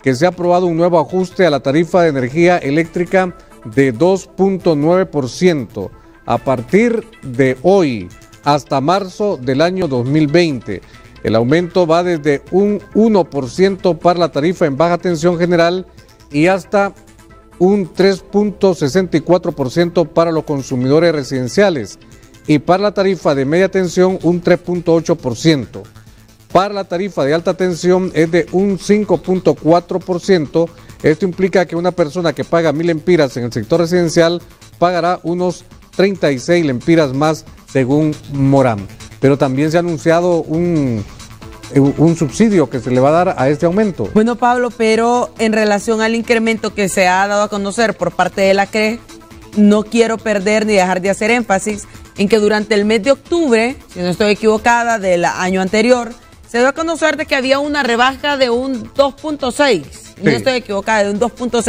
que se ha aprobado un nuevo ajuste a la tarifa de energía eléctrica de 2.9% a partir de hoy hasta marzo del año 2020. El aumento va desde un 1% para la tarifa en baja tensión general y hasta un 3.64% para los consumidores residenciales, y para la tarifa de media tensión un 3.8%. Para la tarifa de alta tensión es de un 5.4%. Esto implica que una persona que paga 1.000 lempiras en el sector residencial pagará unos 36 lempiras más, según Morán. Pero también se ha anunciado un subsidio que se le va a dar a este aumento. Bueno, Pablo, pero en relación al incremento que se ha dado a conocer por parte de la CRE, no quiero perder ni dejar de hacer énfasis en que durante el mes de octubre, si no estoy equivocada, del año anterior, se dio a conocer de que había una rebaja de un 2.6%, no estoy equivocada, de un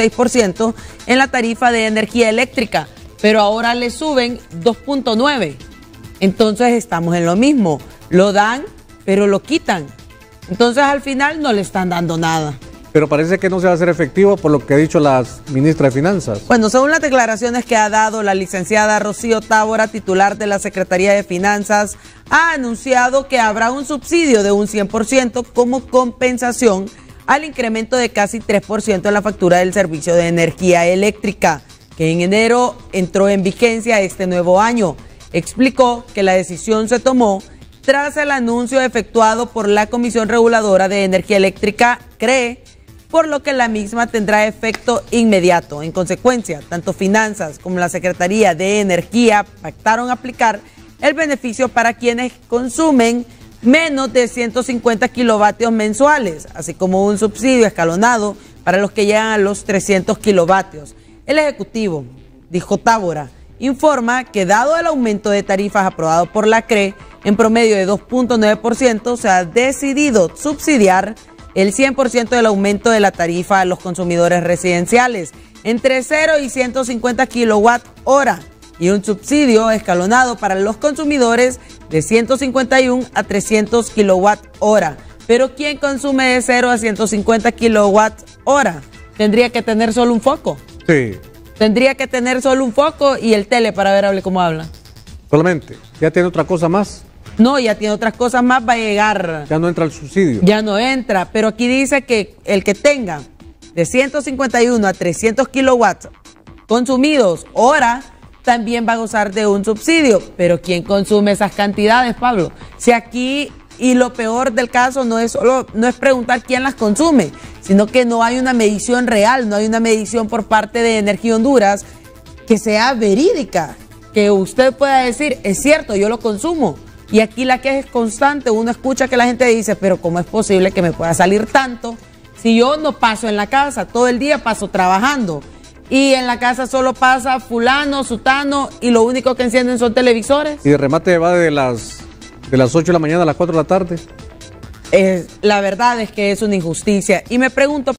2.6% en la tarifa de energía eléctrica, pero ahora le suben 2.9%. Entonces estamos en lo mismo, lo dan, pero lo quitan. Entonces al final no le están dando nada. Pero parece que no se va a hacer efectivo por lo que ha dicho la ministra de Finanzas. Bueno, según las declaraciones que ha dado la licenciada Rocío Tábora, titular de la Secretaría de Finanzas, ha anunciado que habrá un subsidio de un 100% como compensación al incremento de casi 3% en la factura del servicio de energía eléctrica, que en enero entró en vigencia este nuevo año. Explicó que la decisión se tomó tras el anuncio efectuado por la Comisión Reguladora de Energía Eléctrica, CRE, por lo que la misma tendrá efecto inmediato. En consecuencia, tanto Finanzas como la Secretaría de Energía pactaron aplicar el beneficio para quienes consumen menos de 150 kilovatios mensuales, así como un subsidio escalonado para los que llegan a los 300 kilovatios. El Ejecutivo, dijo Tábora, informa que dado el aumento de tarifas aprobado por la CRE en promedio de 2.9%, se ha decidido subsidiar el 100% del aumento de la tarifa a los consumidores residenciales entre 0 y 150 kilowatt-hora y un subsidio escalonado para los consumidores de 151 a 300 kilowatt-hora. Pero ¿quién consume de 0 a 150 kilowatt-hora? Tendría que tener solo un foco. Sí. Tendría que tener solo un foco y el tele para ver hable cómo habla. Solamente. ¿Ya tiene otra cosa más? No, ya tiene otras cosas más, va a llegar. Ya no entra el subsidio. Ya no entra, pero aquí dice que el que tenga de 151 a 300 kilowatts consumidos hora, también va a gozar de un subsidio. Pero ¿quién consume esas cantidades, Pablo? Si aquí, y lo peor del caso no es preguntar quién las consume, sino que no hay una medición real, no hay una medición por parte de Energía Honduras que sea verídica, que usted pueda decir, es cierto, yo lo consumo. Y aquí la queja es constante, uno escucha que la gente dice, pero ¿cómo es posible que me pueda salir tanto si yo no paso en la casa? Todo el día paso trabajando y en la casa solo pasa fulano, sutano y lo único que encienden son televisores. Y de remate va de las 8 de la mañana a las 4 de la tarde. La verdad es que es una injusticia y me pregunto...